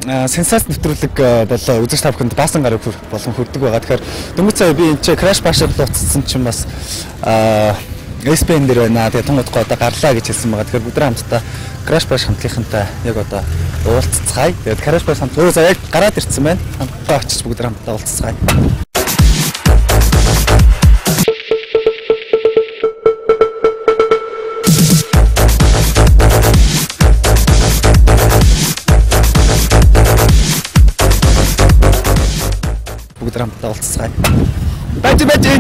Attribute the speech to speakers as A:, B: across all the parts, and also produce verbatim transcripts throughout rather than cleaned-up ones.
A: сенсац нэвтрүүлэг болоо үзэж та бүхэнд баасан гараг болон хүрдэг байгаа. Тэгэхээр дөнгөж сая би энэ Crash Bash дууссан чинь бас эс пи эн дээр байна. Тэгээ тунгуудгаа одоо гарлаа гэж хэлсэн байгаа. Тэгэхээр бүгд хамтдаа Crash Bash хамтынхантай яг одоо уулзцгаая. Тэгээд Crash Bash хамт өө за яг гараад ирсэн байна. Хамтдаа очиж бүгд хамтдаа уулзцгаая. Бүгд хамтдаа уулзцгаая. Бати бати.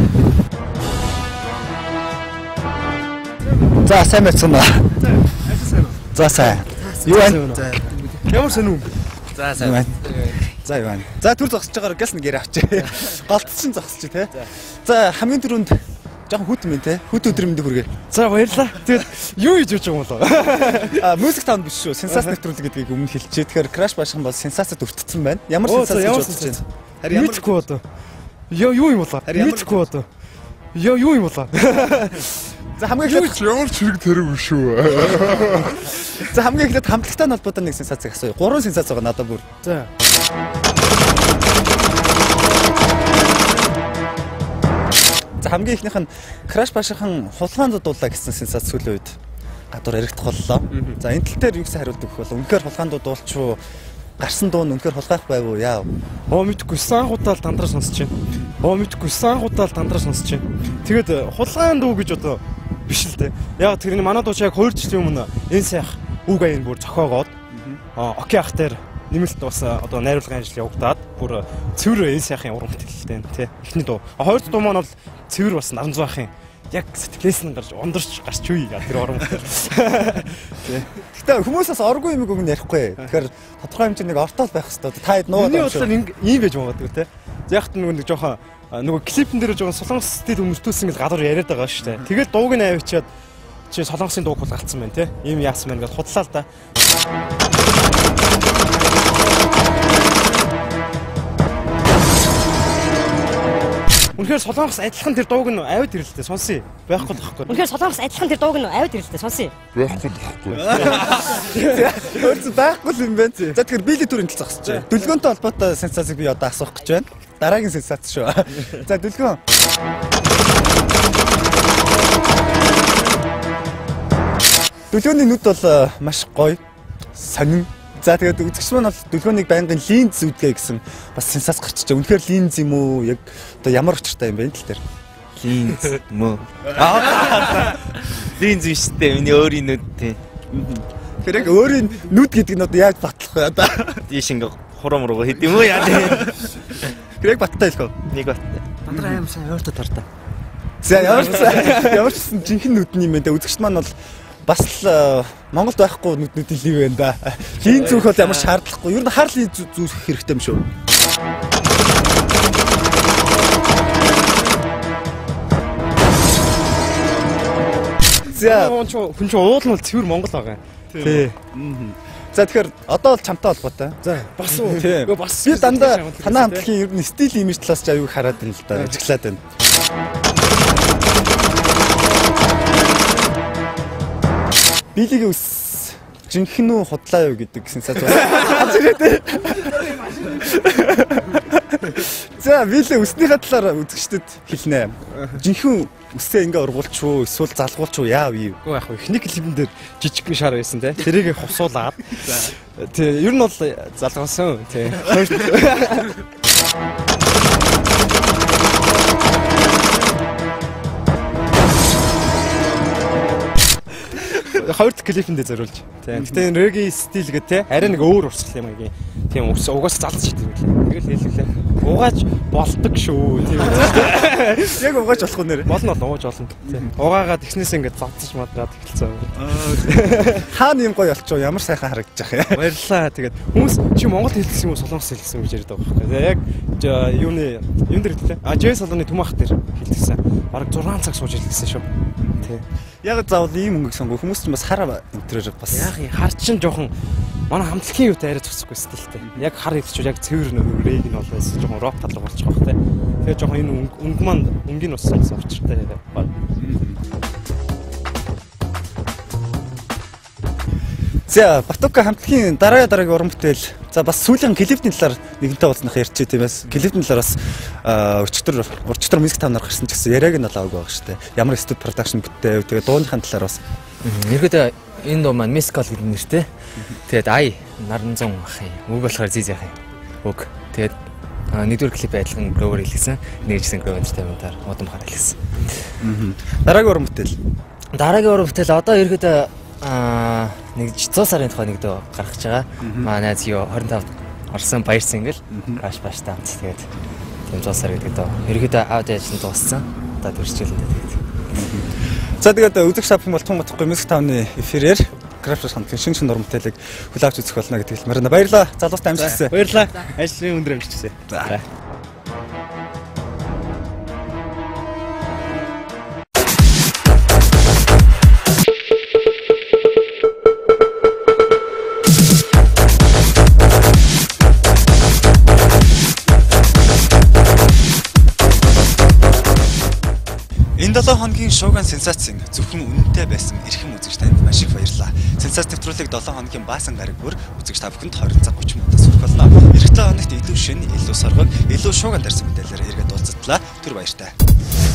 A: За сайн байсан уу? За сайн. Юу вэ? Ямар сонирм? За сайн. За юу вэ? За түр зогсож байгаагаар газ нэг ярь авчи. Голтсон зогсож тий. За хамгийн түрүүнд жоохон хүүт юм тий. Хүүт өдөр мэндийг хүргэе. За баярлаа. Тэгээд юу хийж өгч байгаа юм бол? А музик таунд биш шүү. Сенсац нэвтрүүлэг гэдгийг өмнө хэлчихээ. Тэгэхээр Crash Bash бол сенсацад өртсөн байна. Ямар сенсац гэж бодож байна? Харин мэдгүй одоо. Яа юу юм болоо? Мэдгүй одоо. Яа юу юм болоо? За хамгийн их ямар ч хэрэг тэрэг шүү. За хамгийн ихлэд хамтлагтай холбоотой нэг сенсац асууя. Гурван сенсац байгаа надад бүр. За. За хамгийн ихнийх нь Crash Bash-ын хулгайнд дуулаа гэсэн сенсац сүүлийн үед гадуур яригдах боллоо. За энэ тал дээр юу гэсэн хариулт өгөх бол үнэхээр хулгайнд дуулчих гарсан дуу нь үнэхээр хулгайх байв уу яа. Оо мэдгүй санхудаал дандраа сонсож байна. Оо мэдгүй санхудаал дандраа сонсож байна. Тэгээд хулгайн дуу гэж одоо биш л дээ. Яг тэрний манай дууч яг хоёр жилийн өмнө энэ сайх үг аян бүр зохиогоод окей ах дээр нэмэлт бас одоо найруулгын ажил явагдаад бүр цэвэр энэ сайхын уран бүтээлтэй тий. Эхний дуу. Хоёр дахь дуу маань бол цэвэр бас наранз байхын яг сэтгэлээс нь гарч ундарч гарч үе яа тэр уран бүтээл. Тий. Гэтэ хүмүүсээс оргүй юм үг нь ярихгүй. Тэгэхээр тодорхой хэмжээний ортол байх хэрэгтэй. Та хэд нуугаад байна шүү. Миний бодлоор ийм байж магадгүй тий. Яг нэг нэг жоохон нөгөө клипэн дээр жоохон солонгос стил өмсдүүлсэн гэж гадуур яриад байгаа шүү дээ. Тэгээд дууг нь авчиад чи солонгосын дууг хулгайлцсан байна тий. Ийм яасан байна гэж худлаа л да. Үнэхээр солонгос адилхан тэр дууг нь авид ирэлтэй сонсъё. Байхгүй тахгүй. Үнэхээр солонгос адилхан тэр дууг нь авид ирэлтэй сонсъё. Байхгүй тахгүй. Хөөц байхгүй юм байна. За тэгэхээр биелийн төрөнд л зогсож байна. Дүлгөөнтэй холбоотой сенсацыг би одоо асуух гэж байна. Дараагийн сенсац шүү. За дүлгөөн. Дүлгөөний нүд бол маш гоё, сонин. За тэгээд үзэгч маань бол дүлгөөнийг байнгын линз үүдгээ гэсэн бас сенсац гарч ичээ. Үнэхээр линз юм уу? Яг одоо ямар учиртай юм бэ энэ тал дээр? Линз мө. Аа. Линз биш дээ. Миний өөрийн нүд тий. Тэр яг өөрийн нүд гэдэг нь одоо яаж батлах вэ одоо? Тийш ингээ хурам руу хэд юм уу яа. Тэр яг баттай хэлэх үү? Нэг баттай. Дандраа аим сайн ойртоо тартаа. За ямар ч ямар ч жинхэнэ нүдний юм байна. Үзэгч маань бол бас л Монголд байхгүй нүднүүд лив байна да. Линз зүүх бол ямар шаардлагагүй. Ер нь хар линз зүүх хэрэгтэй юм шүү. За хүн чинь уул нь бол цэвэр Монгол байгаа. Тий. За тэгэхээр одоо бол чамтай холбоотой. За бас уу. Гэхдээ бас би дандаа танаа хамтлагийн ер нь стил имиж талаас ч аюул хараад байна л да. Ажиглаад байна. Биелигийн ус жинхэнэ үү худлаа юу гэдэг сенсац байна. За биелээ үснийхээ талаар үзэгчдэд хэлнэ. Жинхэнэ үсээ ингээ ургуулчих уу эсвэл залгуулчих уу яав юу? Уу яг ихний клипэн дээр жижигхэн шар байсан те. Тэрийг хувсуулаад. Тий, ер нь бол залгуулсан тий. Хоёр дахь клипэн дээр зориулж. Тийм. Гэтэ энэ реги стил гэдэг те арай нэг өөр урсгал юм аагийн. Тийм угаас залж чийдэг юм лээ. Тэгэл хэлүүлээ. Угааж болдог шүү. Тийм. Яг угааж болох уу нэр? Болно бол угааж болно. Тийм. Угаагаад тэгснээс ингээд завцж мадраад эхэлсэн. Хаана юм гоё болчихоо ямар сайхан харагдаж байгаа юм. Баярлалаа. Тэгээд хүмүүс чи Монгол хэлсэн юм уу солонгос хэлсэн гэж яриад байгаа байхгүй. Яг юуны юм дээр хэлээ. А Жэ салууны түмаах дээр хэлсэн. Бараг зургаан цаг сууж хэлсэн шүү. Тийм. Яг заавал ийм өнгө сонгоо хүмүүс ч бас хараа интерьер бас. Яг хар чин жоохон манай хамтлагийн юутай арай зөксөхгүй стилтэй. Яг хар хэлчихвэл яг цэвэр нөрийг нь бол байсан жоохон рок талраг болчих واخ тэ. Тэгээ жоохон энэ өнгө маань өнгийн ус авчиртай. За Батука хамтлагийн дараа дараагийн уран бүтээл За бас сүүлийн клипний талаар нэгэнтээ уулзнах ярьчих тиймээс клипний талаар бас өчтөр урчтар музик тавнаар гарсан ч гэсэн яриаг нь бол аваагүй байгаа шүү дээ. Ямар студи продакшн бүтээв тэгээ дууныхаа талаар бас
B: ерөөдөө энэ дуу маань Miss Call гэдэг нэртэй. Тэгээд ай наран зун ах юм. Үг болохоор Zizi ах юм. Үг. Тэгээд нэгдүгээр клип адилхан Grover хэлсэн. Нэгжсэн Grover Entertainment-аар удам хараа хэлсэн.
A: Дараагийн уран бүтээл.
B: Дараагийн уран бүтээл одоо ерөөдөө аа нэг зуун сарын тухай нэг дуу гаргаж байгаа. Манай найз юу двадцать пять орсон баяр single Crash Bash таамт. Тэгээд тийм зуун сар гэдэг дуу. Ерөөдөө аудио ажил дууссан. Одоо төрчихлээ тэгээд.
A: За тэгээд үзэг шапын бол тун утгагүй Music Town-ы эфирээр Crash Bash хамт шинэ шинэ уран бүтээлийг хүлээвч үзэх болно гэдэг хэлмээр байна. Баярлалаа. Залуустай амжилт хүсье.
B: Баярлалаа. Ажлын өндөр амжилт хүсье.
A: За. Энэ долоо хоногийн шууган сенсацийн зөвхөн үнэтэй байсан эрхэм үзэгч танд маш их баярлалаа. Сенсац нэвтрүүлгийг долоо хоногийн баасан гараг бүр үзэгч та бүхэнд хорин цаг гучин минутаас хүрэх болно. Эх долоо хоногт илүү шин, илүү соргог, илүү шууган тарсан мэдээлэлээр эргээд уулзтлаа. Түр баяртай.